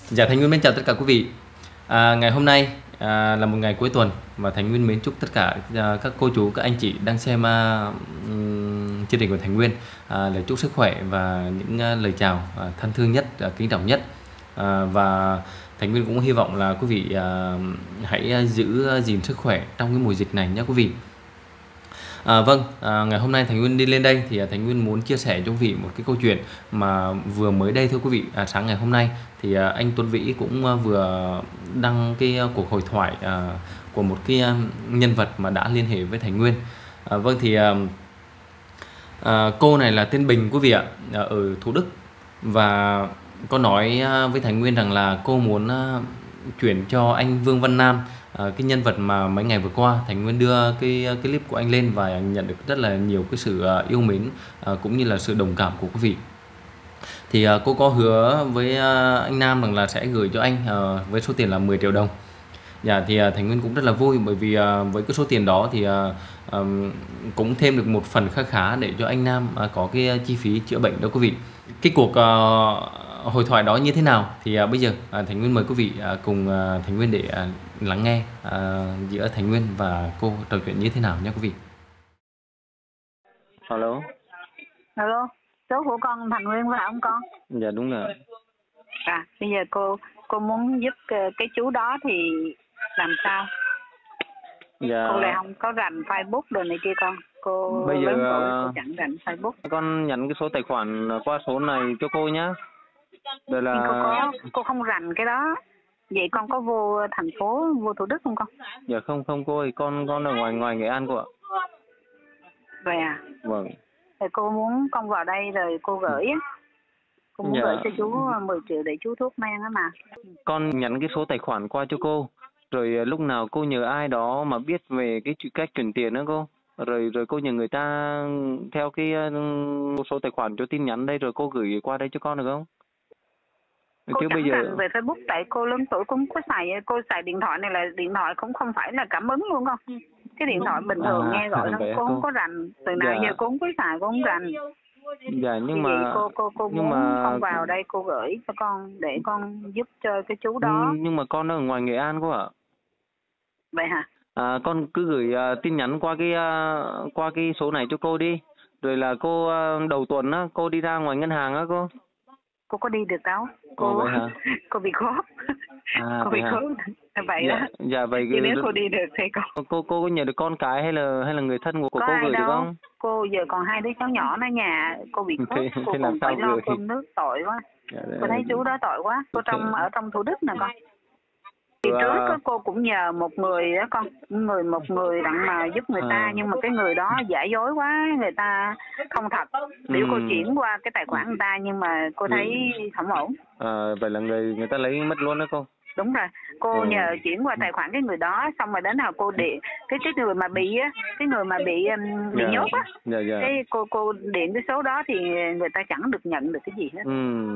Dạ Thành Nguyên mến chào tất cả quý vị. Ngày hôm nay là một ngày cuối tuần và Thành Nguyên mến chúc tất cả các cô chú, các anh chị đang xem chương trình của Thành Nguyên lời chúc sức khỏe và những lời chào thân thương nhất, kính trọng nhất. Và Thành Nguyên cũng hy vọng là quý vị hãy giữ gìn sức khỏe trong cái mùa dịch này nhé quý vị. Ngày hôm nay Thành Nguyên đi lên đây thì Thành Nguyên muốn chia sẻ cho quý vị một cái câu chuyện mà vừa mới đây thưa quý vị. Sáng ngày hôm nay thì anh Tuấn Vĩ cũng vừa đăng cái cuộc hội thoại của một cái nhân vật mà đã liên hệ với Thành Nguyên. Cô này là tên Bình quý vị ạ, ở Thủ Đức, và có nói với Thành Nguyên rằng là cô muốn chuyển cho anh Vương Văn Nam, cái nhân vật mà mấy ngày vừa qua Thành Nguyên đưa cái clip của anh lên và nhận được rất là nhiều cái sự yêu mến cũng như là sự đồng cảm của quý vị. Thì cô có hứa với anh Nam rằng là sẽ gửi cho anh với số tiền là 10 triệu đồng. Dạ thì Thành Nguyên cũng rất là vui, bởi vì với cái số tiền đó thì cũng thêm được một phần khá khá để cho anh Nam có cái chi phí chữa bệnh đó quý vị. Cái cuộc hội thoại đó như thế nào thì bây giờ Thành Nguyên mời quý vị cùng Thành Nguyên để lắng nghe giữa Thành Nguyên và cô trò chuyện như thế nào nhé quý vị. Alo. Alo, số của con Thành Nguyên phải không con? Dạ đúng rồi. Bây giờ cô muốn giúp cái chú đó thì làm sao? Dạ. Cô lại không có rành Facebook rồi này kia con. Cô bây giờ cô chẳng rành Facebook. Con nhận cái số tài khoản qua số này cho cô nhá. Rồi là cô không rành cái đó. Vậy con có vô thành phố, vô Thủ Đức không con? Dạ không cô ơi, con ở ngoài Nghệ An cô ạ. Vậy à? Vâng. Thì cô muốn con vào đây rồi cô gửi á. Cô muốn gửi cho chú 10 triệu để chú thuốc men á mà. Con nhắn cái số tài khoản qua cho cô. Rồi lúc nào cô nhờ ai đó mà biết về cái cách chuyển tiền đó cô. Rồi cô nhờ người ta theo cái số tài khoản cho tin nhắn đây, rồi cô gửi qua đây cho con được không? Cô chẳng rành về Facebook, tại cô lớn tuổi cũng có xài, cô xài điện thoại này là điện thoại cũng không phải là cảm ứng luôn không? Cái điện thoại bình thường nghe gọi thôi, cô không có rành. Từ nào giờ cô không có xài, cô không rành. Dạ nhưng mà cô muốn con vào đây cô gửi cho con để con giúp cho cái chú đó. Nhưng mà con ở ngoài Nghệ An cô ạ. Vậy hả? Con cứ gửi tin nhắn qua cái số này cho cô đi. Rồi là cô đầu tuần á cô đi ra ngoài ngân hàng á cô. Cô có đi được đâu. Cô bị khớp. Cô bị khớp. Vậy đó. Dạ vậy. Nếu cô đi được thì cô có nhờ được con cái hay là người thân của cô gửi được không? Cô giờ còn 2 đứa cháu nhỏ ở nhà, cô bị khớp. Cô cũng phải lo cơm nước, tội quá. Cô thấy chú đó tội quá. Cô ở trong Thủ Đức nè con. Thì trước cô cũng nhờ một người đó con, một người đặng mà giúp người ta, nhưng mà cái người đó giả dối quá, người ta không thật. Nếu cô chuyển qua cái tài khoản người ta nhưng mà cô thấy không ổn. Vậy là người ta lấy mất luôn đó cô. Đúng rồi, cô nhờ chuyển qua tài khoản cái người đó, xong rồi đến nào cô điện cái người mà bị á, cái người mà bị nhốt á. Cái cô điện cái số đó thì người ta chẳng được nhận được cái gì hết.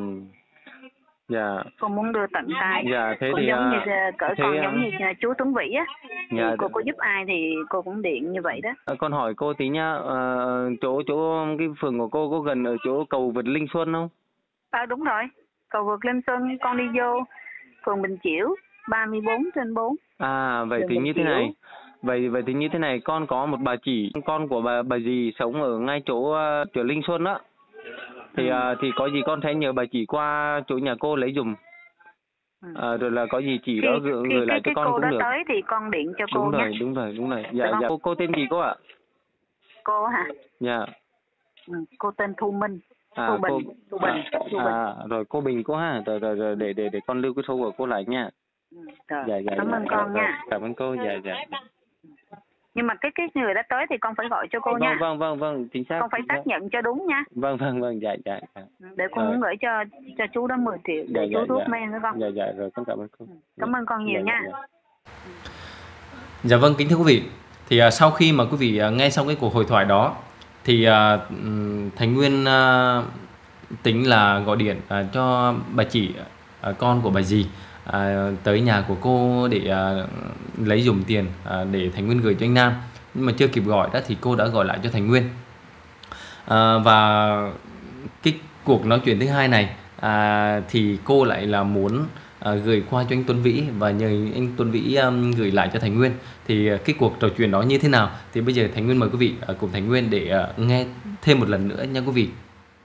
Dạ. Cô muốn đưa tận tay. Dạ thế cũng thì giống như giống như chú Tuấn Vĩ á. Dạ. Cô có giúp ai thì cô cũng điện như vậy đó. Con hỏi cô tí nhá, chỗ cái phường của cô có gần ở chỗ cầu vượt Linh Xuân không? Đúng rồi. Cầu vượt Linh Xuân, con đi vô phường Bình Chiểu 34/4. Vậy thì như thế này. Vậy thì như thế này, con có một bà chị, con của bà dì sống ở ngay chỗ Linh Xuân á. Thì có gì con sẽ nhờ bà chỉ qua chỗ nhà cô lấy dùm. Rồi là có gì chỉ đó gửi lại cho con cũng được. Cô đó tới thì con điện cho cô nhé. Đúng rồi. Dạ. Cô tên gì cô ạ? Cô hả? Dạ. Cô tên Thu Minh. Thu Bình. Rồi cô Bình cô ha. Rồi để con lưu cái số của cô lại nha. Dạ. Cảm ơn con nha. Cảm ơn cô. Dạ. Nhưng mà cái người đó tới thì con phải gọi cho cô nha. Vâng, chính xác. Con phải xác nhận cho đúng nha. Vâng, dạ. Để con muốn gửi cho chú đó 10 triệu để chú thuốc men nữa con. Dạ, rồi con cảm ơn cô. Cảm ơn con nhiều nha. Dạ vâng, kính thưa quý vị. Thì sau khi mà quý vị nghe xong cái cuộc hội thoại đó thì Thành Nguyên tính là gọi điện cho bà chị, con của bà dì, tới nhà của cô để lấy dùm tiền để Thành Nguyên gửi cho anh Nam. Nhưng mà chưa kịp gọi đó thì cô đã gọi lại cho Thành Nguyên. Và cái cuộc nói chuyện thứ hai này thì cô lại là muốn gửi qua cho anh Tuấn Vĩ và nhờ anh Tuấn Vĩ gửi lại cho Thành Nguyên. Thì cái cuộc trò chuyện đó như thế nào thì bây giờ Thành Nguyên mời quý vị cùng Thành Nguyên để nghe thêm một lần nữa nha quý vị.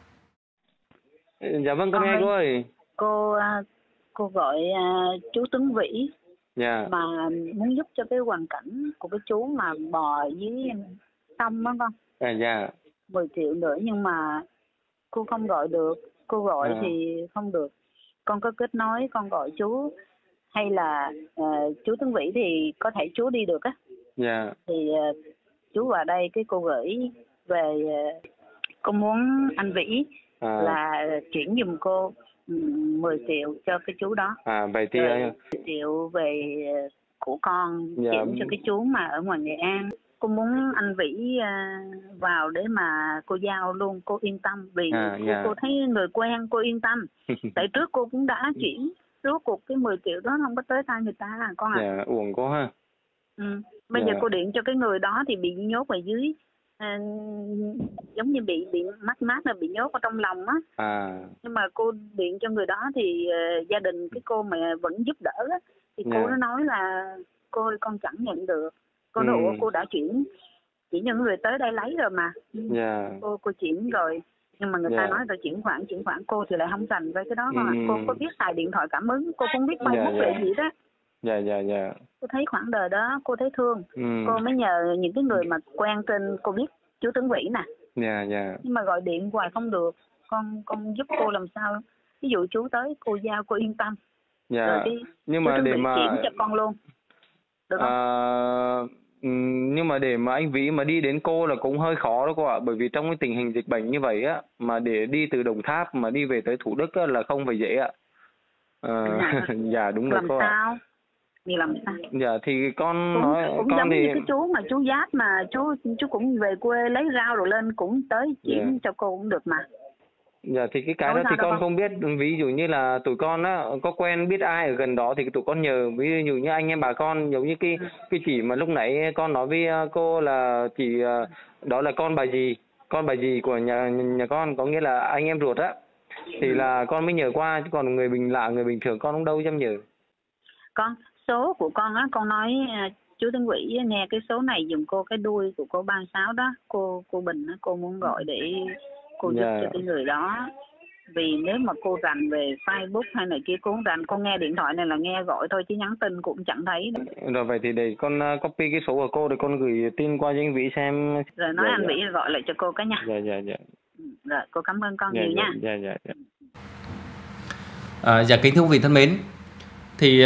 Dạ vâng, con nghe cô ơi. Cô gọi chú Tuấn Vĩ mà muốn giúp cho cái hoàn cảnh của cái chú mà bò dưới sông đó con. Dạ. 10 triệu nữa nhưng mà cô không gọi được, cô gọi thì không được. Con có kết nối con gọi chú hay là chú Tuấn Vĩ thì có thể chú đi được á. Dạ. Thì chú vào đây cái cô gửi về, cô muốn anh Vĩ là chuyển giùm cô 10 triệu cho cái chú đó. Vậy thì 10 triệu về của con chuyển cho cái chú mà ở ngoài Nghệ An. Cô muốn anh Vĩ vào để mà cô giao luôn, cô yên tâm vì cô thấy người quen, cô yên tâm. Tại trước cô cũng đã chuyển, rốt cuộc cái 10 triệu đó không có tới tay người ta con ạ. Dạ, uổng quá ha. Bây giờ cô điện cho cái người đó thì bị nhốt ở dưới, giống như bị mát là bị nhốt ở trong lòng á. Nhưng mà cô điện cho người đó thì gia đình cái cô mà vẫn giúp đỡ á, thì cô nó nói là cô ơi con chẳng nhận được. Cô nói cô đã chuyển chỉ những người tới đây lấy rồi mà. Cô chuyển rồi nhưng mà người ta nói là chuyển khoản cô thì lại không rành với cái đó con ạ. Cô có biết xài điện thoại cảm ứng, cô không biết bay bút để gì đó. Dạ. Cô thấy khoảng đời đó cô thấy thương. Cô mới nhờ những cái người mà quen trên, cô biết chú Tuấn Vĩ nè. Dạ. Nhưng mà gọi điện hoài không được. Con giúp cô làm sao? Ví dụ chú tới cô giao cô yên tâm. Dạ. Nhưng mà để mà chuyển cho con luôn. Được không? Nhưng mà để mà anh Vĩ mà đi đến cô là cũng hơi khó đó cô ạ. Bởi vì trong cái tình hình dịch bệnh như vậy á, mà để đi từ Đồng Tháp mà đi về tới Thủ Đức á, là không phải dễ ạ. Dạ đúng rồi cô ạ. Làm sao? Dạ thì con cũng, nói cũng con giống thì như cái chú mà chú Giáp mà chú cũng về quê lấy rau rồi lên cũng tới chuyển cho cô cũng được mà. Dạ thì cái đó thì con không biết. Ví dụ như là tụi con á có quen biết ai ở gần đó thì tụi con nhờ, ví dụ như anh em bà con, giống như cái chị mà lúc nãy con nói với cô là chị đó là con bà dì của nhà con, có nghĩa là anh em ruột á, thì là con mới nhờ qua, chứ còn người bình thường con không đâu dám nhờ. Con số của con á, con nói chú Tuấn Vĩ nghe cái số này dùm cô, cái đuôi của cô 36 đó, cô Bình á, cô muốn gọi để cô giúp cho cái người đó. Vì nếu mà cô rành về Facebook hay này kia cô không rành, cô nghe điện thoại này là nghe gọi thôi chứ nhắn tin cũng chẳng thấy đâu. Rồi vậy thì để con copy cái số của cô để con gửi tin qua cho anh Vĩ xem. Rồi nói anh Vĩ gọi lại cho cô cái nha. Dạ. Rồi cô cảm ơn con nhiều nha. Dạ kính thưa quý vị thân mến, thì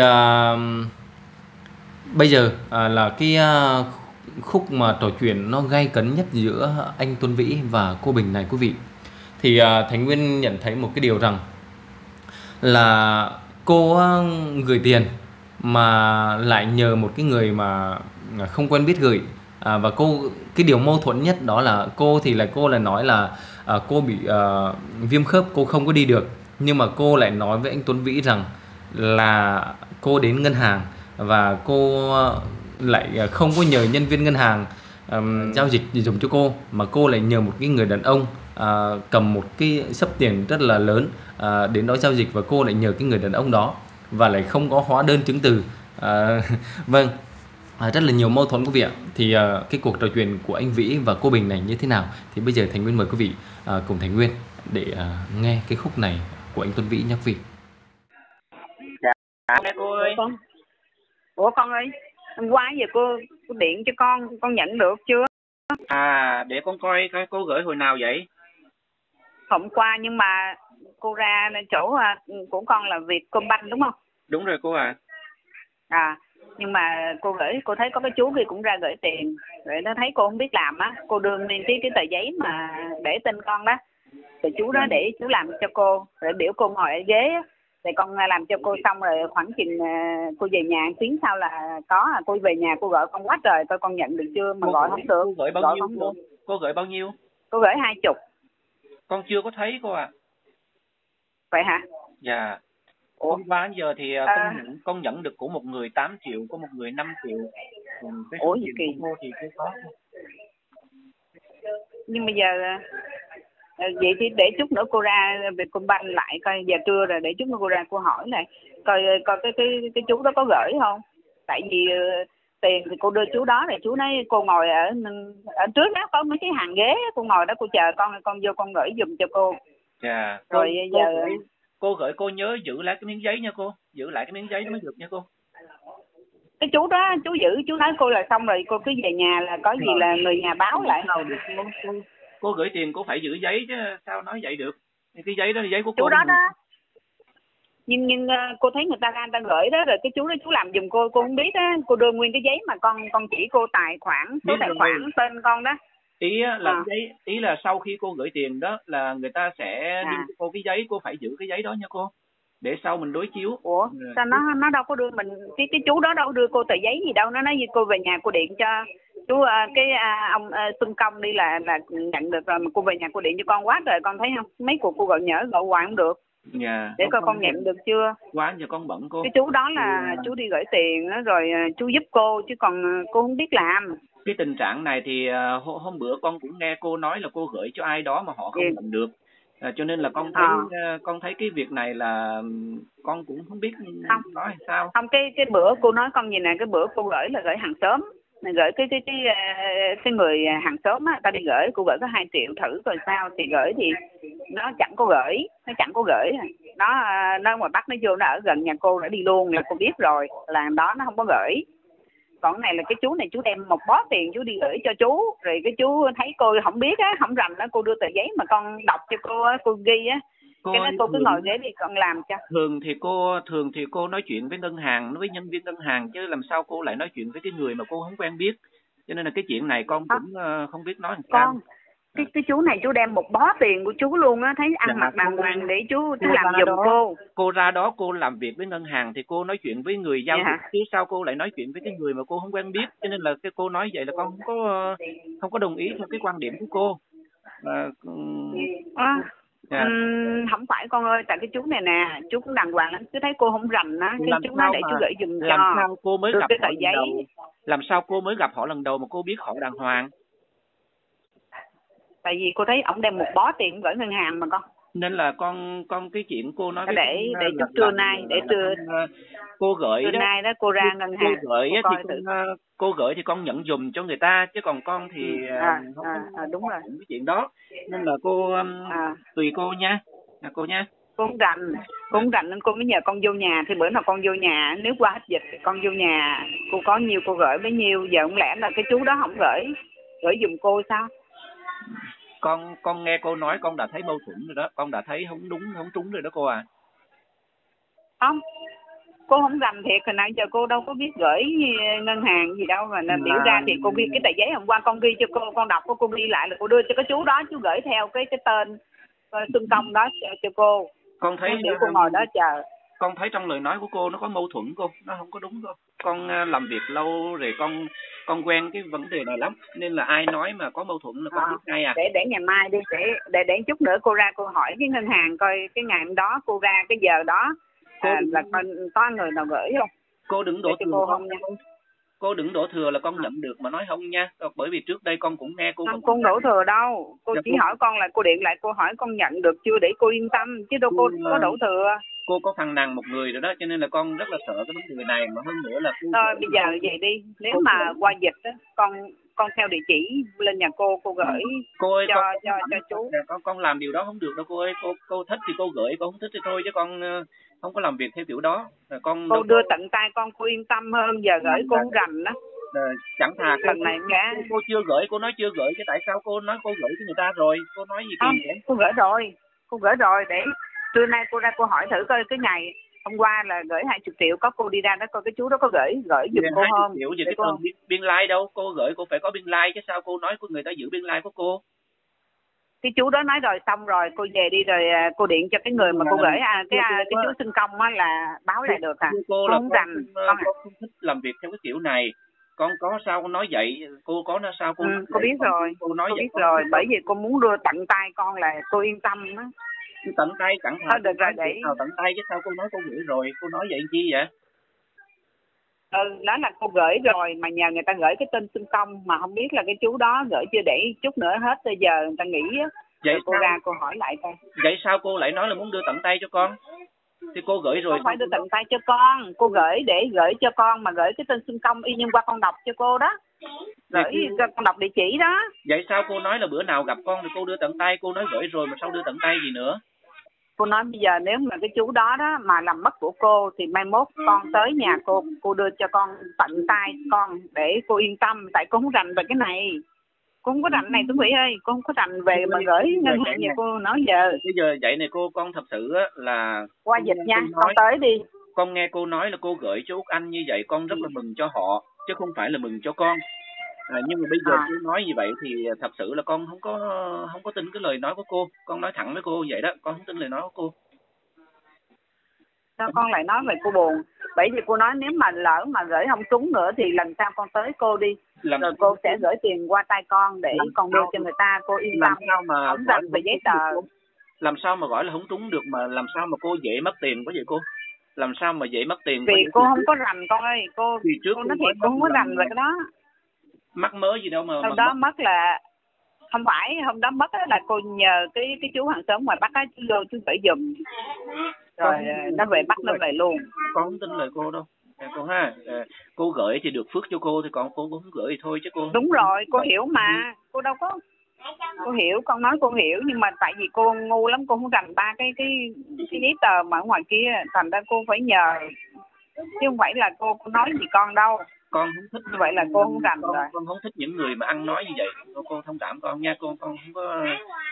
bây giờ là cái khúc mà trò chuyện nó gay cấn nhất giữa anh Tuấn Vĩ và cô Bình này quý vị. Thì Thành Nguyên nhận thấy một cái điều rằng là cô gửi tiền mà lại nhờ một cái người mà không quen biết gửi. Và cái điều mâu thuẫn nhất đó là cô lại nói là cô bị viêm khớp, cô không có đi được. Nhưng mà cô lại nói với anh Tuấn Vĩ rằng là cô đến ngân hàng và cô lại không có nhờ nhân viên ngân hàng giao dịch dùng cho cô, mà cô lại nhờ một cái người đàn ông cầm một cái xấp tiền rất là lớn đến đó giao dịch, và cô lại nhờ cái người đàn ông đó và lại không có hóa đơn chứng từ. Vâng, rất là nhiều mâu thuẫn quý vị ạ. Thì cái cuộc trò chuyện của anh Vĩ và cô Bình này như thế nào thì bây giờ Thành Nguyên mời quý vị cùng Thành Nguyên để nghe cái khúc này của anh Tuấn Vĩ nhé quý vị. Dạ nghe cô ơi. Ủa con ơi, hôm qua giờ cô điện cho con nhận được chưa? Để con coi cô gửi hồi nào vậy? Hôm qua, nhưng mà cô ra chỗ của con là Vietcombank đúng không? Đúng rồi cô ạ. Nhưng mà cô gửi, cô thấy có cái chú kia cũng ra gửi tiền, rồi nó thấy cô không biết làm á, cô đưa nguyên cái tờ giấy mà để tên con đó, rồi chú đó để chú làm cho cô, rồi biểu cô ngồi ở ghế á, rồi con làm cho cô xong rồi khoảng chừng cô về nhà tiếng sau là cô về nhà cô gọi con quá trời coi con nhận được chưa mà gọi không được. Cô gửi bao nhiêu cô gửi bao nhiêu? Cô gửi 20. Con chưa có thấy cô ạ. Vậy hả? Dạ. Hôm qua giờ thì con nhận được của một người 8 triệu, của một người 5 triệu. Cái số tiền của cô thì chưa có. Nhưng bây giờ vậy thì để chút nữa cô ra Vietcombank lại coi, giờ trưa rồi, để chút nữa cô ra cô hỏi này coi cái chú đó có gửi không, tại vì tiền thì cô đưa chú đó, thì chú nói cô ngồi ở trước đó có mấy cái hàng ghế, cô ngồi đó cô chờ con vô con gửi giùm cho cô. Dạ. Rồi giờ cô gửi, cô nhớ giữ lại cái miếng giấy nha cô, giữ lại cái miếng giấy mới được nha cô. Cái chú đó chú giữ, chú nói cô là xong rồi cô cứ về nhà là có gì là người nhà báo lại. Cô gửi tiền cô phải giữ giấy chứ sao nói vậy được, cái giấy đó là giấy của chú cô. Đó nhưng cô thấy người ta gửi đó, rồi cái chú đó chú làm giùm cô không biết á, cô đưa nguyên cái giấy mà con chỉ cô tài khoản, số tài khoản tên con đó. Ý là giấy, ý là sau khi cô gửi tiền đó là người ta sẽ đưa cho cô cái giấy, cô phải giữ cái giấy đó nha cô, để sau mình đối chiếu. Ủa sao nó đâu có đưa mình cái chú đó đâu đưa cô tờ giấy gì đâu, nó nói với cô về nhà cô điện cho chú ông Xuân Công đi là nhận được rồi, mà cô về nhà cô điện cho con quá trời, con thấy không, mấy cuộc cô gọi nhỡ gọi hoài không được. Dạ. Để coi con nhận được chưa. Quá giờ con bận cô. Cái chú đó là chú đi gửi tiền đó, rồi chú giúp cô chứ còn cô không biết làm. Cái tình trạng này thì hôm bữa con cũng nghe cô nói là cô gửi cho ai đó mà họ không nhận được. Cho nên là con thấy cái việc này là con cũng không biết nói sao. Không, cái bữa cô nói con gì nè, cái bữa cô gửi là gửi hàng xóm, gửi cái người hàng xóm á, ta đi gửi, cô gửi có 2 triệu thử rồi sao, thì gửi thì nó chẳng có gửi, nó ngoài Bắc nó vô, nó ở gần nhà cô, nó đi luôn là cô biết rồi, là đó nó không có gửi. Còn này là cái chú này chú đem một bó tiền chú đi gửi cho chú, rồi cái chú thấy cô không biết á, không rành á, cô đưa tờ giấy mà con đọc cho cô á, cô ghi á, cái đó cô cứ ngồi ghế đi con làm cho. Thường thì cô nói chuyện với ngân hàng, với nhân viên ngân hàng, chứ làm sao cô lại nói chuyện với cái người mà cô không quen biết, cho nên là cái chuyện này con cũng không biết nói làm sao. Cái chú này chú đem một bó tiền của chú luôn á, thấy ăn mặc đàng hoàng để chú làm giùm cô. Cô ra đó cô làm việc với ngân hàng thì cô nói chuyện với người giao dịch, chứ sao cô lại nói chuyện với cái người mà cô không quen biết, cho nên là cái cô nói vậy là con không có đồng ý theo cái quan điểm của cô. Không phải con ơi, tại cái chú này nè, chú cũng đàng hoàng lắm, cứ thấy cô không rành á, cái chú nói để chú gửi giùm cho. Làm sao cô mới gặp họ lần đầu? Làm sao cô mới gặp họ lần đầu mà cô biết họ đàng hoàng? Tại vì cô thấy ổng đem một bó tiền gửi ngân hàng mà con. Nên là con cái chuyện cô nói để chút trưa nay, để trưa cô gửi trưa đó, nay đó cô ra ngân hàng. Cô gửi thì con nhận dùm cho người ta, chứ còn con thì đúng rồi cái chuyện đó, nên là cô tùy cô nha, cô nha. Cô không rành nên cô mới nhờ con vô nhà, thì bữa nào con vô nhà, nếu qua hết dịch thì con vô nhà, cô có nhiêu cô gửi bấy nhiêu, giờ không lẽ là cái chú đó không gửi giùm cô sao? Con nghe cô nói con đã thấy mâu thuẫn rồi đó, con đã thấy không đúng không trúng rồi đó cô à. Không, cô không rành thiệt, hồi nãy giờ cô đâu có biết gửi ngân hàng gì đâu, mà nên biểu ra thì cô ghi cái tờ giấy hôm qua con ghi cho con đọc, cô ghi lại là cô đưa cho cái chú đó, chú gửi theo cái tên Xuân Công đó cho cô. Con thấy cô ngồi đó chờ. Con thấy trong lời nói của cô nó có mâu thuẫn cô, nó không có đúng cô. Con làm việc lâu rồi con quen cái vấn đề này lắm, nên là ai nói mà có mâu thuẫn là con biết ngay à. Để ngày mai đi, để chút nữa cô ra cô hỏi cái ngân hàng coi cái ngày hôm đó cô ra cái giờ đó là có người nào gửi không. Cô đừng đổ thừa không nha. Cô đừng đổ thừa là con nhận được mà nói không nha, bởi vì trước đây con cũng nghe cô. Không đổ thừa đâu, cô chỉ hỏi con là cô điện lại cô hỏi con nhận được chưa để cô yên tâm, chứ đâu cô có đổ thừa. Cô có phàn nàn một người rồi đó, cho nên là con rất là sợ cái vấn đề này, mà hơn nữa là thôi bây giờ vậy đi, nếu mà qua dịch á, con theo địa chỉ lên nhà cô gửi cô ơi, cho chú. Con làm điều đó không được đâu cô ơi, cô thích thì cô gửi, cô không thích thì thôi, chứ con không có làm việc theo kiểu đó. Cô đưa tận tay con yên tâm hơn, giờ gửi cô không rành đó. Chẳng thà lần này cô chưa gửi, cô nói chưa gửi, chứ tại sao cô nói cô gửi cho người ta rồi, cô nói gì kỳ vậy? Cô gửi rồi, để trưa nay cô ra cô hỏi thử coi cái ngày hôm qua là gửi 20 triệu, có cô đi ra đó coi cái chú đó có gửi giùm cô không? 20 triệu gì cái tờ biên lai đâu, cô gửi cô phải có biên lai chứ, sao cô nói của người ta giữ biên lai của cô? Cái chú đó nói rồi xong rồi cô về đi, rồi cô điện cho cái người mà cô gửi cái chú Xuân Công á là báo lại được à. Cô là con không thích làm việc theo cái kiểu này. Con có sao con nói vậy, cô có sao cô cô biết rồi, cô nói biết rồi, bởi vì cô muốn đưa tận tay con là cô yên tâm á. Tận tay chẳng thôi được rồi, để tận tay chứ sao cô nói cô gửi rồi, cô nói vậy chi vậy? Đó là cô gửi rồi mà nhờ người ta gửi cái tên Xuân Công, mà không biết là cái chú đó gửi chưa, để chút nữa hết bây giờ người ta nghỉ á. Vậy cô ra cô hỏi lại coi. Vậy sao cô lại nói là muốn đưa tận tay cho con? Thì cô gửi rồi. Không phải đưa tận tay cho con, cô gửi để gửi cho con mà gửi cái tên xưng công y như qua con đọc cho cô đó. Gửi cho con đọc địa chỉ đó. Vậy sao cô nói là bữa nào gặp con thì cô đưa tận tay, cô nói gửi rồi mà sao đưa tận tay gì nữa? Cô nói bây giờ nếu mà cái chú đó đó mà làm mất của cô thì mai mốt con tới nhà cô đưa cho con tận tay con để cô yên tâm, tại cô không rành về cái này. Cô không có rành này Tuấn Vĩ ơi, cô không có rành về mà gửi ngân hàng như cô nói giờ. Bây giờ vậy này cô, con thật sự á là qua dịch nha, con tới đi. Con nghe cô nói là cô gửi cho Út Anh như vậy con rất là mừng cho họ chứ không phải là mừng cho con. Nhưng mà bây giờ cô nói như vậy thì thật sự là con không có tin cái lời nói của cô. Con nói thẳng với cô vậy đó, con không tin lời nói của cô. Sao con lại nói về cô buồn? Bởi vì cô nói nếu mà lỡ mà gửi không trúng nữa thì lần sau con tới cô đi. Rồi cô sẽ gửi tiền qua tay con để con đưa cho người ta, cô yên tâm. Không rành về giấy tờ. Làm sao mà gọi là không trúng được mà làm sao mà cô dễ mất tiền quá vậy cô? Làm sao mà dễ mất tiền? Vì cô không có rành con ơi, cô nói thiệt cô không có rành về cái đó. Mắc mớ gì đâu mà. Hôm đó mất là không phải, hôm đó mất là cô nhờ cái chú hàng xóm ngoài Bắc á, chú vô chú gửi giùm. Rồi nó về bắt nó về luôn. Con không tin lời cô đâu. Cô ha, cô gửi thì được phước cho cô thì còn cô cũng không gửi thì thôi chứ cô. Đúng rồi, cô hiểu mà, cô đâu có. Cô hiểu, con nói cô hiểu nhưng mà tại vì cô ngu lắm, cô không rành ba cái giấy tờ mà ở ngoài kia, thành ra cô phải nhờ chứ không phải là cô nói gì con đâu. Con không thích như vậy là cô không rành rồi. Con không thích những người mà ăn nói như vậy. Cô thông cảm con nha, con không có.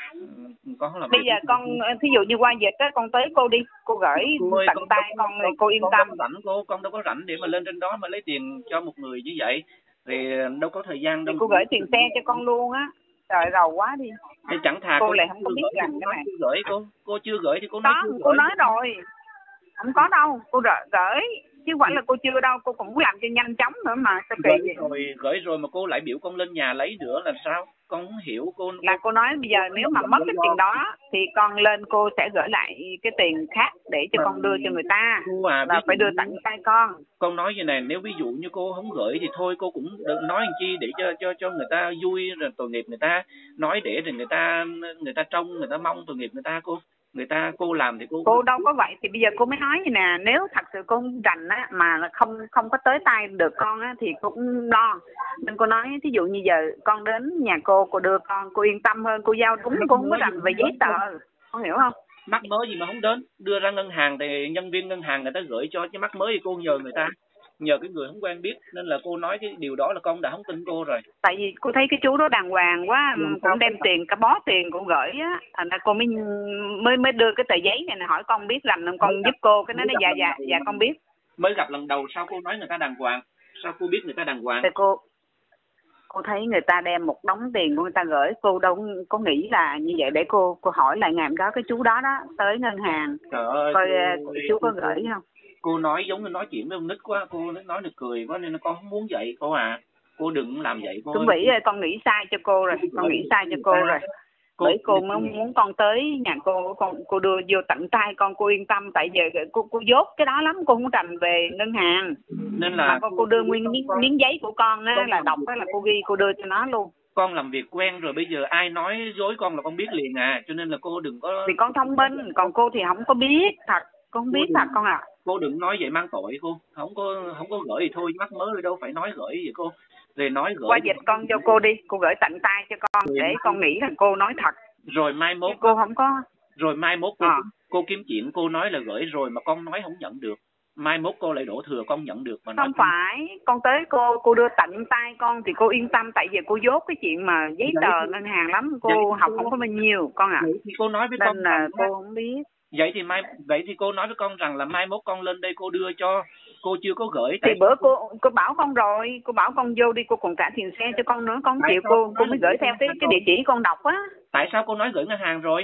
Con không làm. Bây giờ con thí dụ như qua dịch á, con tới cô đi, cô gửi tận tay con thì cô yên tâm. Con đâu có rảnh để mà lên trên đó mà lấy tiền cho một người như vậy, thì đâu có thời gian đâu. Thì cô gửi tiền xe cho con luôn á. Trời giàu quá đi. Thì chẳng thà cô lại không có biết rằng cái này. Gửi cô chưa gửi thì cô nói đó, chưa gửi. Cô nói rồi. Không có đâu, cô gửi chứ phải là cô chưa đâu, cô cũng làm cho nhanh chóng nữa mà sao kỳ vậy? Gửi rồi mà cô lại biểu con lên nhà lấy nữa là sao? Con không hiểu cô. Là cô nói bây giờ nếu mà mất cái tiền đó thì con lên cô sẽ gửi lại cái tiền khác để cho con đưa cho người ta. Là phải đưa tận tay con. Con nói như này, nếu ví dụ như cô không gửi thì thôi cô cũng đừng nói làm chi để cho người ta vui rồi tội nghiệp người ta, nói để rồi người ta trông, người ta mong tội nghiệp người ta cô làm thì cô đâu có vậy. Thì bây giờ cô mới nói như nè, nếu thật sự cô không rành á mà không có tới tay được con á thì cô cũng lo. Nên cô nói thí dụ như giờ con đến nhà cô đưa con, cô yên tâm hơn, cô giao đúng, cô không có rành về giấy tờ, con hiểu không? Mắc mớ gì mà không đến, đưa ra ngân hàng thì nhân viên ngân hàng người ta gửi cho, chứ mắc mớ gì cô nhờ người ta, nhờ cái người không quen biết, nên là cô nói cái điều đó là con đã không tin cô rồi. Tại vì cô thấy cái chú đó đàng hoàng quá, cũng đem tiền cả bó tiền cũng gửi á, thành ra cô mới đưa cái tờ giấy này hỏi con biết rành không, con giúp cô. Cái nó nói dạ con biết. Mới gặp lần đầu sao cô nói người ta đàng hoàng? Sao cô biết người ta đàng hoàng? Thì cô thấy người ta đem một đống tiền của người ta gửi, cô đâu có nghĩ là như vậy. Để cô hỏi lại ngày hôm đó cái chú đó tới ngân hàng coi chú có gửi không. Cô nói giống như nói chuyện với ông nít quá, cô nói được cười quá nên con không muốn vậy cô à. Cô đừng làm vậy cô. Tuấn Vĩ ơi, con nghĩ sai cho cô rồi, bởi cô muốn con tới nhà cô đưa vô tận tay con, cô yên tâm. Tại giờ cô dốt cái đó lắm, cô không rành về ngân hàng nên là mà cô đưa nguyên miếng giấy của con á, là đọc á là cô ghi, cô đưa cho nó luôn. Con làm việc quen rồi, bây giờ ai nói dối con là con biết liền à, cho nên là cô đừng có. Vì con thông minh, còn cô thì không có biết thật, con không biết thật con à. Cô đừng nói vậy mang tội cô, không có gửi thì thôi, mắc mớ rồi đâu phải nói gửi vậy cô. Rồi nói gửi. Qua dịch con cho cô đi, cô gửi tận tay cho con để con nghĩ là cô nói thật. Rồi mai mốt cô không có. Rồi mai mốt cô kiếm chuyện cô nói là gửi rồi mà con nói không nhận được. Mai mốt cô lại đổ thừa con nhận được mà nói. Không phải, con tới cô đưa tận tay con thì cô yên tâm, tại vì cô dốt cái chuyện mà giấy tờ ngân hàng lắm, cô học không có bao nhiêu con ạ. Thì cô nói với nên con là cô không biết. Vậy thì cô nói với con rằng là mai mốt con lên đây cô đưa cho, cô chưa có gửi. Thì bữa cô bảo con rồi, cô bảo con vô đi, cô còn trả tiền xe cho con nữa, con chịu cô mới gửi theo cái địa chỉ con đọc á. Tại sao cô nói gửi ngân hàng rồi?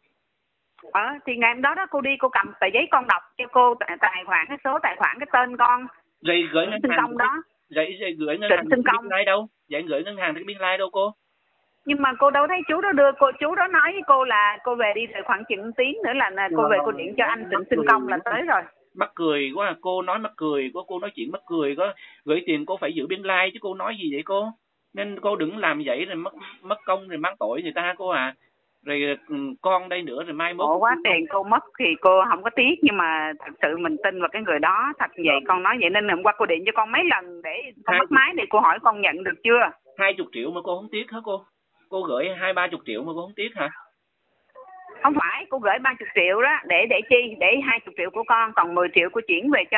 Thì ngày hôm đó cô đi, cô cầm tờ giấy con đọc cho cô tài khoản, cái số tài khoản, cái tên con. Rồi gửi ngân hàng công đó. Vậy gửi ngân hàng biên lai đâu? Vậy gửi ngân hàng thì biên lai đâu cô? Nhưng mà cô đâu thấy chú đó đưa cô, chú đó nói với cô là cô về đi rồi khoảng chừng tiếng nữa là cô về cô điện cho anh Trịnh Sinh Công là tới rồi. Mắc cười quá, cô nói mắc cười quá, cô nói chuyện mắc cười quá, gửi tiền cô phải giữ biên lai chứ cô nói gì vậy cô? Nên cô đừng làm vậy rồi mất công rồi mang tội người ta cô à. rồi con đây nữa, rồi mai mốt Khổ quá, tiền cô mất thì cô không có tiếc, nhưng mà thật sự mình tin vào cái người đó thật vậy. Con nói vậy nên hôm qua cô điện cho con mấy lần để con mất máy để cô hỏi con nhận được chưa. 20 triệu mà cô không tiếc hả cô? Cô gửi 20-30 triệu mà cô không tiếc hả? Không phải, cô gửi 30 triệu đó để chi? Để 20 triệu của con, còn 10 triệu cô chuyển về cho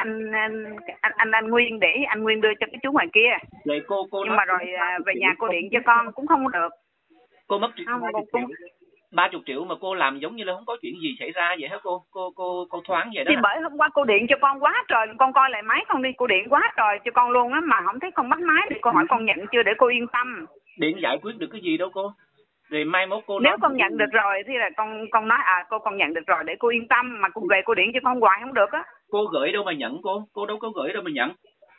anh Nguyên để anh Nguyên đưa cho cái chú ngoài kia. Vậy cô nhưng mà rồi về nhà cô điện cho con cũng không được. Cô mất không, 30 triệu mà cô làm giống như là không có chuyện gì xảy ra vậy hả cô? Cô thoáng vậy đó. Thì bởi hôm qua cô điện cho con quá trời, con coi lại máy con đi, cô điện quá trời cho con luôn á mà không thấy con bắt máy, thì cô hỏi con nhận chưa để cô yên tâm. Điện giải quyết được cái gì đâu cô. Rồi mai mốt cô nếu nói con nhận được rồi thì là con nói cô con nhận được rồi để cô yên tâm, mà cô về cô điện cho con hoài không được á. Cô gửi đâu mà nhận cô đâu có gửi đâu mà nhận.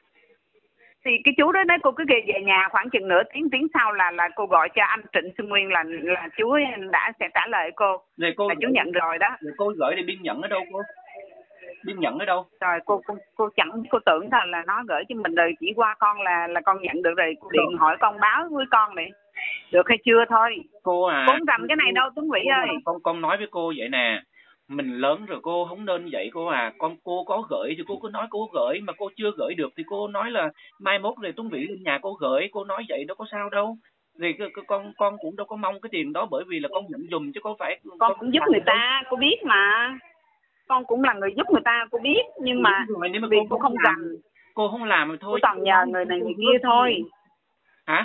Thì cái chú đó đấy, cô cứ về nhà khoảng chừng nửa tiếng sau là cô gọi cho anh Trịnh Xuân Nguyên là chú ấy sẽ trả lời cô. Rồi cô là chú nhận rồi đó. Rồi cô gửi thì biên nhận ở đâu cô? Biên nhận ở đâu? Rồi cô chẳng, cô tưởng là nó gửi cho mình rồi, chỉ qua con là con nhận được rồi, cô điện hỏi con báo với con này được hay chưa thôi. Cô không rành cái này đâu Tuấn Vĩ ơi. Con nói với cô vậy nè, mình lớn rồi cô không nên vậy cô à. Cô có gửi thì cô cứ nói cô gửi, mà cô chưa gửi được thì cô nói là mai mốt rồi Tuấn Vĩ lên nhà cô gửi. Cô nói vậy đâu có sao đâu. Thì con cũng đâu có mong cái tiền đó, bởi vì là con nhận dùm chứ có phải con cũng giúp người ta, cô biết mà. Con cũng là người giúp người ta, cô biết, nhưng mà vì cô không rành. Cô không làm thì thôi. Cô toàn nhờ người này người kia thôi. Hả?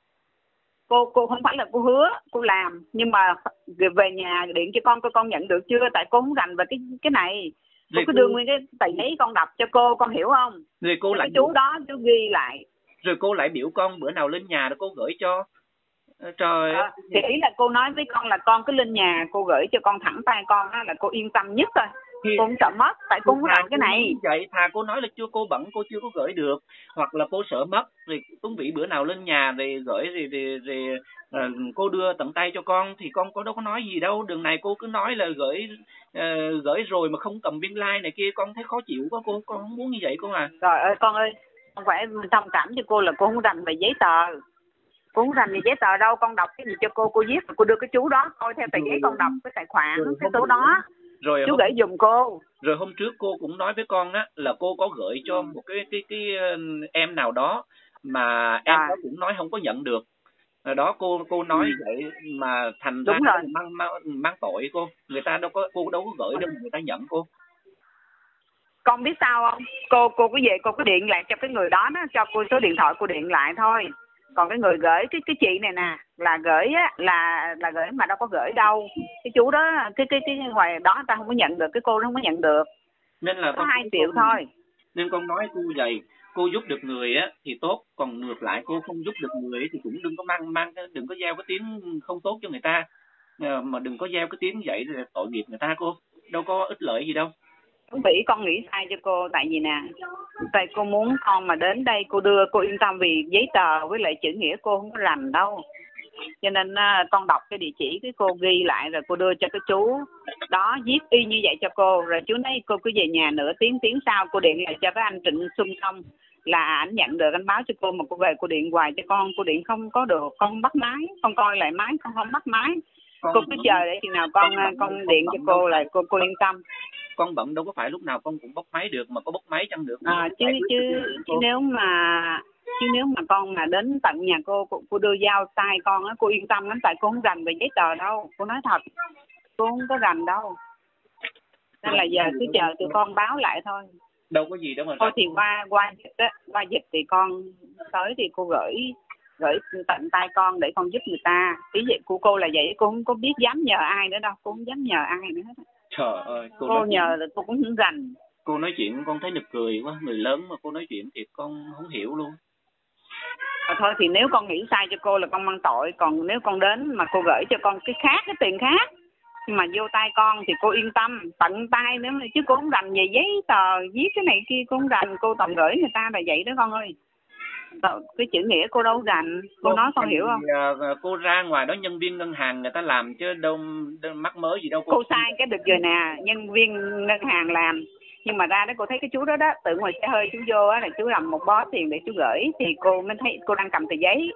Cô không phải là cô hứa, cô làm, nhưng mà về nhà điện cho con nhận được chưa, tại cô không rành về cái này. Cô cứ đưa nguyên cái tờ giấy con đọc cho cô hiểu không? Rồi cô lại cái chú đó chú ghi lại. Rồi cô lại biểu con bữa nào lên nhà đó cô gửi cho. Trời ơi. Thì ý là cô nói với con là con cứ lên nhà cô gửi cho con thẳng tay con á, là cô yên tâm nhất rồi. Cô không sợ mất, tại cô không làm cái này. Vậy thà cô nói là cô bận cô chưa có gửi được, hoặc là cô sợ mất, rồi Tuấn Vĩ bữa nào lên nhà rồi gửi rồi cô đưa tận tay cho con thì con đâu có nói gì đâu. Đường này cô cứ nói là gửi rồi mà không cầm biên lai này kia, con thấy khó chịu quá cô, con không muốn như vậy cô à. Trời ơi con ơi, không phải thông cảm cho cô là cô không rành về giấy tờ. Cô không rành về giấy tờ đâu, con đọc cái gì cho cô viết, cô đưa cái chú đó coi theo tờ giấy, con đọc cái tài khoản cái số đó. Rồi chú gửi giùm cô. Rồi hôm trước cô cũng nói với con á là cô có gửi cho một cái em nào đó mà em đó cũng nói không có nhận được. Rồi đó cô nói vậy mà thành ra mang tội cô. Người ta cô đâu có gửi đâu người ta nhận cô. Con biết sao không? Cô cứ về cô cứ điện lại cho cái người đó, cho cô số điện thoại cô điện lại thôi. Còn cái người gửi cái chị này nè là gửi á, là gửi mà đâu có gửi đâu. Cái chú đó cái ngoài đó ta không có nhận được, cái cô nó không có nhận được. Nên là có 2 triệu thôi. Nên con nói cô vậy, cô giúp được người á thì tốt, còn ngược lại cô không giúp được người ấy, thì cũng đừng có đừng có gieo cái tiếng không tốt cho người ta, mà đừng có gieo cái tiếng vậy rồi tội nghiệp người ta cô, đâu có ích lợi gì đâu. Vĩ con nghĩ sai cho cô, tại vì nè, tại cô muốn con mà đến đây cô đưa cô yên tâm, vì giấy tờ với lại chữ nghĩa cô không có rành đâu, cho nên con đọc cái địa chỉ cái cô ghi lại rồi cô đưa cho cái chú đó viết y như vậy cho cô, rồi chú nói cô cứ về nhà nửa tiếng sau cô điện lại cho cái anh Trịnh Xuân Công là ảnh nhận được, anh báo cho cô, mà cô về cô điện hoài cho con, cô điện không có được, con không bắt máy, con coi lại máy con không bắt máy, cô cứ chờ để chừng nào con điện cho cô là cô yên tâm. Con bận đâu có phải lúc nào con cũng bốc máy được, mà có bốc máy chẳng được. Chứ nếu mà con mà đến tận nhà cô đưa giao tay con á, cô yên tâm lắm, tại cô không rành về giấy tờ đâu, cô nói thật, cô không có rành đâu, nên là giờ cứ chờ tụi con báo lại thôi. Đâu có gì đâu mà. Thôi thì qua dịch thì con tới thì cô gửi tận tay con để con giúp người ta. Ý vậy của cô là vậy, cô không có biết dám nhờ ai nữa đâu, cô không dám nhờ ai nữa hết. Trời ơi, cô nhờ là cô cũng không rành. Cô nói chuyện con thấy nực cười quá, người lớn mà cô nói chuyện thì con không hiểu luôn. Thôi thì nếu con nghĩ sai cho cô là con mang tội, còn nếu con đến mà cô gửi cho con cái khác, cái tiền khác mà vô tay con thì cô yên tâm tận tay nữa, chứ cô không rành về giấy tờ viết cái này kia, cô không rành, cô toàn gửi người ta là vậy đó con ơi. Cái chữ nghĩa cô đâu rành, cô nói con hiểu không? Cô ra ngoài đó nhân viên ngân hàng người ta làm chứ đâu mắc mớ gì đâu cô. Cô sai cái được rồi nè, nhân viên ngân hàng làm, nhưng mà ra đó cô thấy cái chú đó tự ngoài xe hơi chú vô á, là chú làm một bó tiền để chú gửi, thì cô mới thấy cô đang cầm tờ giấy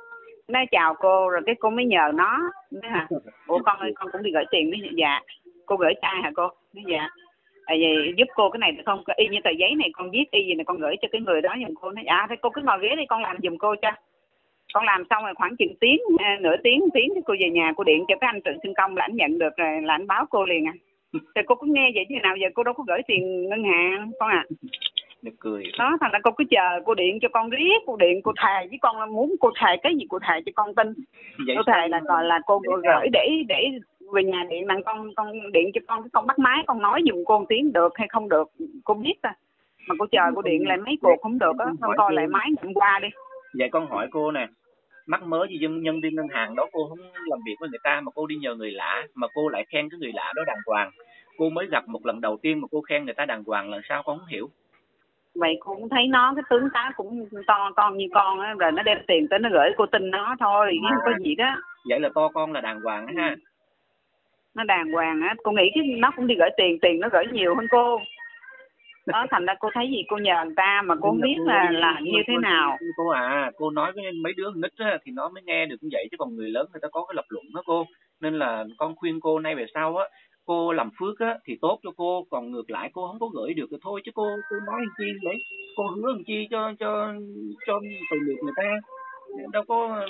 Nó chào cô rồi cái cô mới nhờ nó. Nói hả? Ủa con ơi, con cũng đi gửi tiền. Nói dạ. Cô gửi cho ai hả cô? Nói dạ. Vậy giúp cô cái này được không? Y như tờ giấy này con viết y gì này con gửi cho cái người đó giùm cô. Nói dạ, thế cô cứ ngồi ghế đi, con làm giùm cô cho. Con làm xong rồi khoảng chừng tiếng, nửa tiếng thì cô về nhà cô điện cho cái anh Trịnh Xuân Công là anh nhận được rồi là anh báo cô liền à. Thì cô cứ nghe vậy chứ nào giờ cô đâu có gửi tiền ngân hàng con à. Được cười. Đó, thành ra cô cứ chờ cô điện cho con riết, cô điện cô thề với con là muốn cô thề cái gì cô thề cho con tin. Vậy cô thề là cô gửi để về nhà điện là con điện cho con bắt máy con nói giùm cô một tiếng được hay không được cô biết à. Mà cô chờ cô điện lại mấy cuộc không được á, con coi lại máy hôm qua đi. Vậy con hỏi cô nè, mắc mớ gì nhân viên ngân hàng đó cô không làm việc với người ta mà cô đi nhờ người lạ, mà cô lại khen cái người lạ đó đàng hoàng. Cô mới gặp một lần đầu tiên mà cô khen người ta đàng hoàng là sao con không hiểu. Vậy cô cũng thấy nó cái tướng tá cũng to như con á, rồi nó đem tiền tới nó gửi cô tin nó thôi, không có gì đó. Vậy là to con là đàng hoàng á ha. Nó đàng hoàng á, cô nghĩ cái nó cũng đi gửi tiền nó gửi nhiều hơn cô. Đó, thành ra cô thấy gì cô nhờ người ta mà cô không biết là như thế nào. Cô à, cô nói với mấy đứa nít á, thì nó mới nghe được như vậy, chứ còn người lớn người ta có cái lập luận đó cô. Nên là con khuyên cô nay về sau á, cô làm phước á thì tốt cho cô, còn ngược lại cô không có gửi được thì thôi, chứ cô nói làm chi vậy, cô hứa làm chi cho tội nghiệp người ta, đâu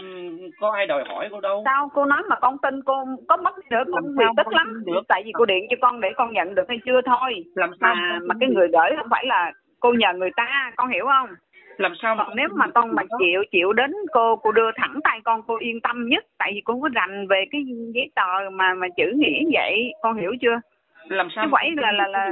có ai đòi hỏi cô đâu. Sao cô nói mà con tin cô có mất nữa con bị tức lắm được. Tại vì cô điện cho con để con nhận được hay chưa thôi. Làm sao mà cái người gửi không phải là cô nhờ người ta, con hiểu không? Làm sao mà còn nếu mà con mà chịu đến cô đưa thẳng tay cô yên tâm nhất, tại vì cô không có rành về cái giấy tờ mà chữ nghĩa vậy, con hiểu chưa? Làm sao chứ vậy là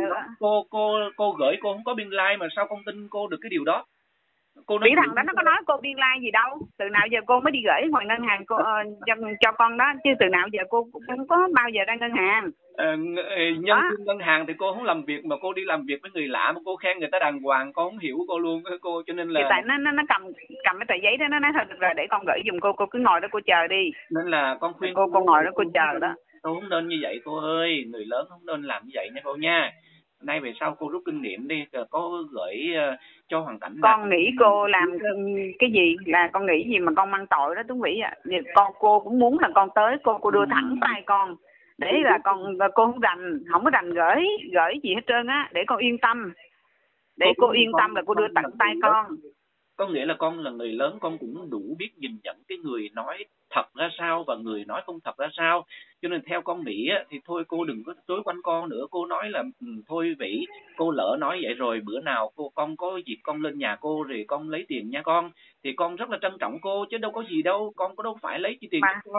cô gửi cô không có biên lai mà sao con tin cô được cái điều đó? Cô nói thằng đó nó có nói cô biên lai gì đâu, từ nào giờ cô mới đi gửi ngoài ngân hàng cô cho con đó, chứ từ nào giờ cô cũng không có bao giờ ra ngân hàng. Nhân viên ngân hàng thì cô không làm việc, mà cô đi làm việc với người lạ mà cô khen người ta đàng hoàng, con không hiểu cô luôn cô, cho nên là thì tại nó cầm cái tờ giấy đó, nó nói thôi được rồi để con gửi giùm cô cứ ngồi đó cô chờ đi. Nên là con khuyên cô ngồi đó cô chờ đó. Cô không nên như vậy cô ơi, người lớn không nên làm như vậy nha cô nha. Nay về sau cô rút kinh nghiệm đi, có gửi cho hoàn cảnh. Con nghĩ cô làm cái gì là con nghĩ gì mà con mang tội đó Tuấn Vĩ ạ. Cô cũng muốn là con tới cô đưa thẳng tay con để là cô không có rành gửi gì hết trơn á, để con yên tâm, để cô yên tâm là cô đưa tận tay con. Có nghĩa là con là người lớn, con cũng đủ biết nhìn nhận cái người nói thật ra sao và người nói không thật ra sao. Cho nên theo con nghĩ á, thì thôi cô đừng có chối quanh con nữa. Cô nói là thôi Vĩ, cô lỡ nói vậy rồi, bữa nào con có dịp con lên nhà cô rồi con lấy tiền nha con. Thì con rất là trân trọng cô chứ đâu có gì đâu, con có đâu phải lấy tiền cho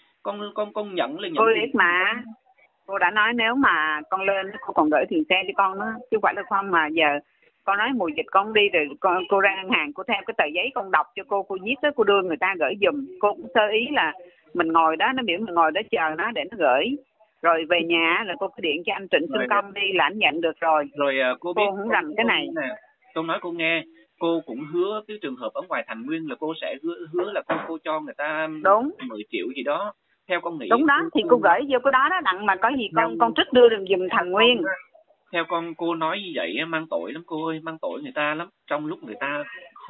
con nhận là nhận. Cô biết mà, cô đã nói nếu mà con lên cô còn gửi tiền xe cho con đó, chứ phải là không mà giờ con nói mùa dịch con đi rồi cô ra ngân hàng cô theo cái tờ giấy con đọc cho cô viết đó, cô đưa người ta gửi giùm. Cô cũng sơ ý là mình ngồi đó, nó biểu mình ngồi đó chờ nó để nó gửi, rồi về nhà là cô cứ điện cho anh Trịnh Xuân Công đi là anh nhận được rồi. Rồi cô biết không rành cái này nè, tôi nói cô nghe, cô cũng hứa cái trường hợp ở ngoài Thành Nguyên là cô sẽ hứa là cô cho người ta đúng 10 triệu gì đó. Theo con nghĩ đúng đó thì cô gửi vô cái đó đặng mà có gì con trích đưa được giùm Thành Nguyên. Theo cô nói như vậy mang tội lắm cô ơi, mang tội người ta lắm. Trong lúc người ta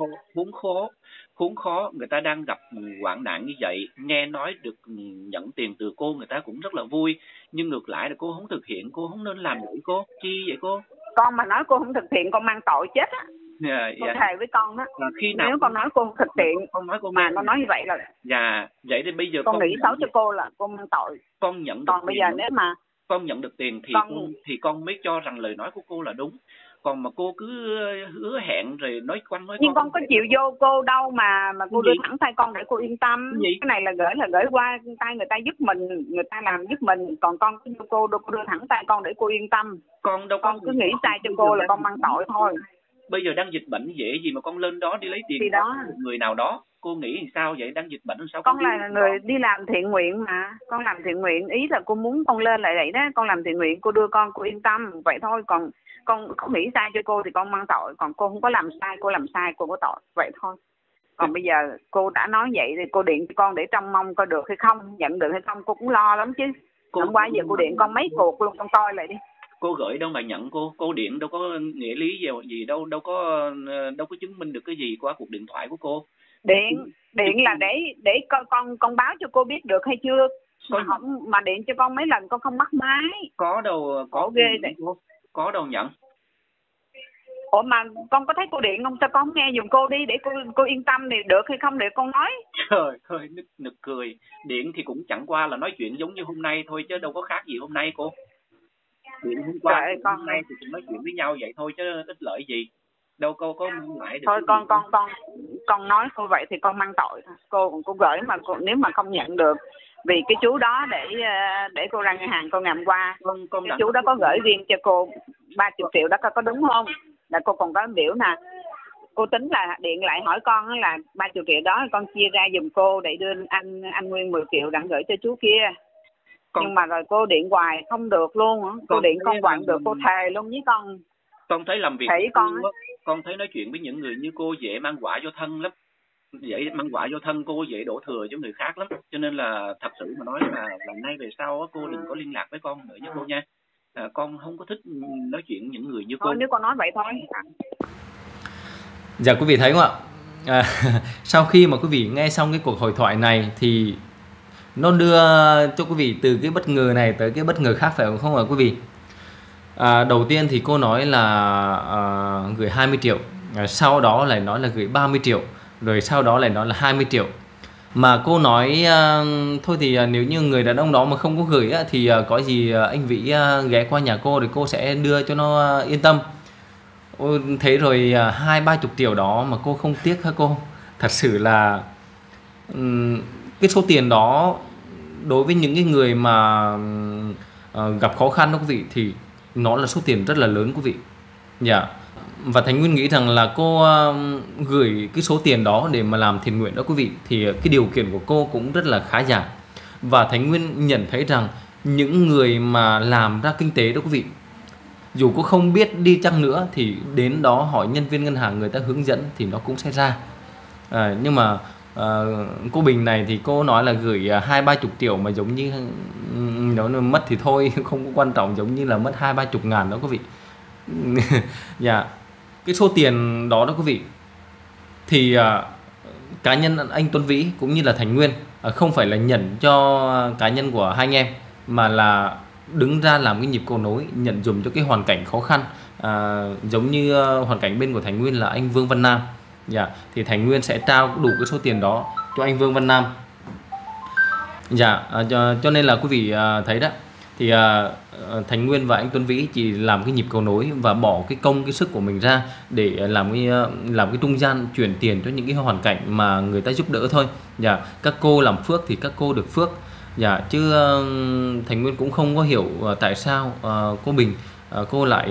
khốn khó, người ta đang gặp hoạn nạn như vậy, nghe nói được nhận tiền từ cô, người ta cũng rất là vui. Nhưng ngược lại là cô không thực hiện, cô không nên làm vậy cô. Chi vậy cô? Con mà nói cô không thực hiện con mang tội chết á. Cô thề với con đó. Khi nào nếu con nói cô không thực hiện con nói cô mà con nói như vậy là dạ, vậy thì bây giờ con nghĩ xấu cho cô là cô mang tội. Con nhận được còn bây giờ nếu mà con nhận được tiền thì con mới cho rằng lời nói của cô là đúng. Còn mà cô cứ hứa hẹn rồi nói quanh nói nhưng con có chịu vô cô đâu mà cô đưa thẳng tay con để cô yên tâm. Cái này là gửi qua tay người ta giúp mình, người ta làm giúp mình, còn con cứ vô cô đưa thẳng tay con để cô yên tâm. Con đâu con cứ nghĩ sai cho cô là con mang tội thôi. Bây giờ đang dịch bệnh dễ gì mà con lên đó đi lấy tiền thì đó người nào đó, cô nghĩ sao vậy? Đang dịch bệnh sao con là người đi làm thiện nguyện mà, con làm thiện nguyện, ý là cô muốn con lên lại vậy đó, con làm thiện nguyện cô đưa con yên tâm vậy thôi. Còn con không nghĩ sai cho cô thì con mang tội, còn cô không có làm sai, cô làm sai cô có tội vậy thôi. Còn bây giờ cô đã nói vậy thì cô điện cho con để trông mong coi được hay không, nhận được hay không, cô cũng lo lắm chứ. Hôm qua giờ cô điện con mấy cuộc luôn, con coi lại đi. Cô gửi đâu mà nhận cô điện đâu có nghĩa lý gì đâu có chứng minh được cái gì qua cuộc điện thoại của cô. Điện là để con báo cho cô biết được hay chưa? Mà điện cho con mấy lần con không bắt máy. Có đâu, có ghê vậy. Có đâu nhận. Ủa mà con có thấy cô điện không? Sao con không nghe giùm cô đi để cô yên tâm thì được hay không để con nói. Trời ơi, nực cười. Điện thì cũng chẳng qua là nói chuyện giống như hôm nay thôi chứ đâu có khác gì hôm nay cô. Điện hôm qua ơi, hôm nay thì cũng nói chuyện với nhau vậy thôi chứ ích lợi gì. Đâu cô có mang lại được. Thôi con nói cô vậy thì con mang tội. Cô gửi mà nếu mà không nhận được vì cái chú đó để cô ra ngân hàng cô ngầm qua. Cái chú đó có gửi riêng cho cô 30 triệu đó có đúng không? Là cô còn có biểu nè. Cô tính là điện lại hỏi con là 30 triệu đó con chia ra giùm cô để đưa anh Nguyên 10 triệu đặng gửi cho chú kia. Nhưng mà rồi cô điện hoài không được luôn á. Cô điện không hoài được, cô thề luôn với con. Con thấy làm việc con thấy nói chuyện với những người như cô dễ mang quả vô thân lắm. Dễ mang quả vô thân, cô dễ đổ thừa cho người khác lắm. Cho nên là thật sự mà nói là nay về sau cô đừng có liên lạc với con nữa với cô nha. Con không có thích nói chuyện những người như cô. Thôi nếu con nói vậy thôi. Dạ quý vị thấy không ạ? Sau khi mà quý vị nghe xong cái cuộc hội thoại này thì nó đưa cho quý vị từ cái bất ngờ này tới cái bất ngờ khác, phải không ạ quý vị? Đầu tiên thì cô nói là gửi 20 triệu, sau đó lại nói là gửi 30 triệu, rồi sau đó lại nói là 20 triệu. Mà cô nói thôi thì nếu như người đàn ông đó mà không có gửi thì có gì anh Vĩ ghé qua nhà cô rồi cô sẽ đưa cho nó yên tâm. Thế rồi 20-30 triệu đó mà cô không tiếc hả cô? Thật sự là cái số tiền đó đối với những cái người mà gặp khó khăn đó quý vị thì nó là số tiền rất là lớn quý vị. Dạ. Và Thành Nguyên nghĩ rằng là cô gửi cái số tiền đó để mà làm thiện nguyện đó quý vị thì cái điều kiện của cô cũng rất là khá giả. Và Thành Nguyên nhận thấy rằng những người mà làm ra kinh tế đó quý vị, dù cô không biết đi chăng nữa thì đến đó hỏi nhân viên ngân hàng người ta hướng dẫn thì nó cũng sẽ ra. Nhưng mà cô Bình này thì cô nói là gửi 20-30 triệu mà giống như nó mất thì thôi, không có quan trọng, giống như là mất 20-30 ngàn đó quý vị. Dạ. Cái số tiền đó đó quý vị thì cá nhân anh Tuấn Vĩ cũng như là Thành Nguyên không phải là nhận cho cá nhân của hai anh em, mà là đứng ra làm cái nhịp cầu nối, nhận dùm cho cái hoàn cảnh khó khăn, giống như hoàn cảnh bên của Thành Nguyên là anh Vương Văn Nam. Dạ, thì Thành Nguyên sẽ trao đủ cái số tiền đó cho anh Vương Văn Nam. Dạ, cho nên là quý vị thấy đó thì Thành Nguyên và anh Tuấn Vĩ chỉ làm cái nhịp cầu nối và bỏ cái công cái sức của mình ra để làm cái trung gian chuyển tiền cho những cái hoàn cảnh mà người ta giúp đỡ thôi. Dạ, các cô làm phước thì các cô được phước. Dạ, chứ Thành Nguyên cũng không có hiểu tại sao cô Bình cô lại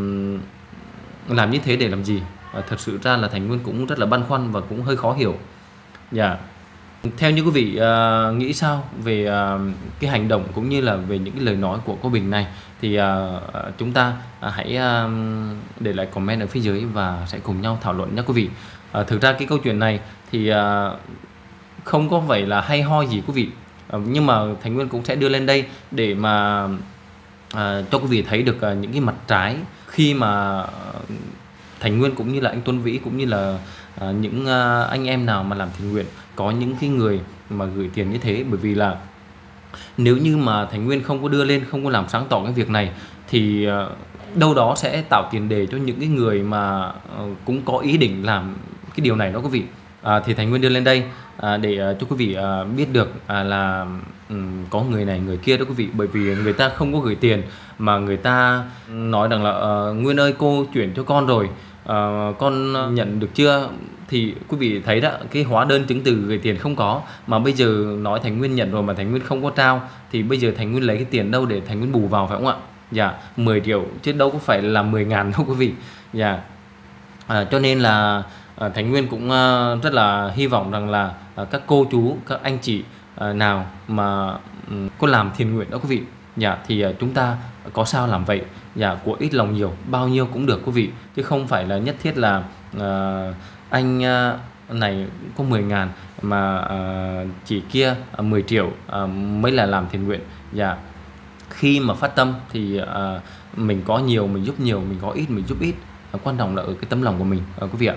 làm như thế để làm gì. Thật sự ra là Thành Nguyên cũng rất là băn khoăn và cũng hơi khó hiểu. Dạ. Theo như quý vị nghĩ sao về cái hành động cũng như là về những cái lời nói của cô Bình này thì chúng ta hãy để lại comment ở phía dưới và sẽ cùng nhau thảo luận nhé quý vị. Thực ra cái câu chuyện này thì không có phải là hay ho gì quý vị, nhưng mà Thành Nguyên cũng sẽ đưa lên đây để mà cho quý vị thấy được những cái mặt trái khi mà Thành Nguyên cũng như là anh Tuấn Vĩ cũng như là những anh em nào mà làm thiện nguyện có những cái người mà gửi tiền như thế. Bởi vì là nếu như mà Thành Nguyên không có đưa lên, không có làm sáng tỏ cái việc này thì đâu đó sẽ tạo tiền đề cho những cái người mà cũng có ý định làm cái điều này đó quý vị. Thì Thành Nguyên đưa lên đây để cho quý vị biết được là có người này người kia đó quý vị. Bởi vì người ta không có gửi tiền mà người ta nói rằng là Nguyên ơi cô chuyển cho con rồi, con nhận được chưa? Thì quý vị thấy đó, cái hóa đơn chứng từ gửi tiền không có, mà bây giờ nói Thành Nguyên nhận rồi mà Thành Nguyên không có trao, thì bây giờ Thành Nguyên lấy cái tiền đâu để Thành Nguyên bù vào, phải không ạ? Dạ, 10 triệu chứ đâu có phải là 10 ngàn đâu quý vị. Dạ. Cho nên là Thành Nguyên cũng rất là hy vọng rằng là các cô chú, các anh chị nào mà có làm thiện nguyện đó quý vị, dạ, thì chúng ta có sao làm vậy. Dạ, của ít lòng nhiều, bao nhiêu cũng được quý vị, chứ không phải là nhất thiết là anh này có 10 ngàn mà chị kia 10 triệu mới là làm thiện nguyện. Dạ, khi mà phát tâm thì mình có nhiều mình giúp nhiều, mình có ít mình giúp ít, quan trọng là ở cái tấm lòng của mình quý vị ạ.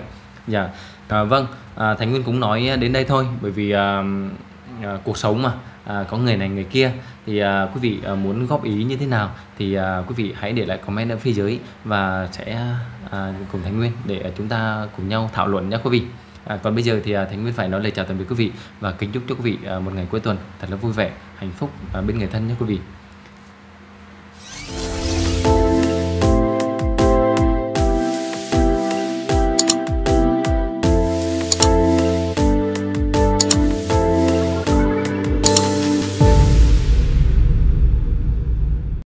Dạ, vâng, Thành Nguyên cũng nói đến đây thôi, bởi vì cuộc sống mà có người này người kia, thì quý vị muốn góp ý như thế nào thì quý vị hãy để lại comment ở phía dưới và sẽ cùng Thành Nguyên để chúng ta cùng nhau thảo luận nhé quý vị. Còn bây giờ thì Thành Nguyên phải nói lời chào tạm biệt quý vị và kính chúc cho quý vị một ngày cuối tuần thật là vui vẻ, hạnh phúc bên người thân nhé quý vị.